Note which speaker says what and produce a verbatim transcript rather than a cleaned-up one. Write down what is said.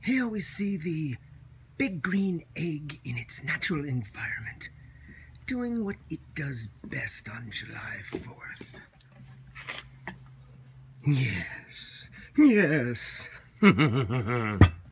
Speaker 1: Here we see the big green egg in its natural environment, doing what it does best on July fourth. Yes, yes.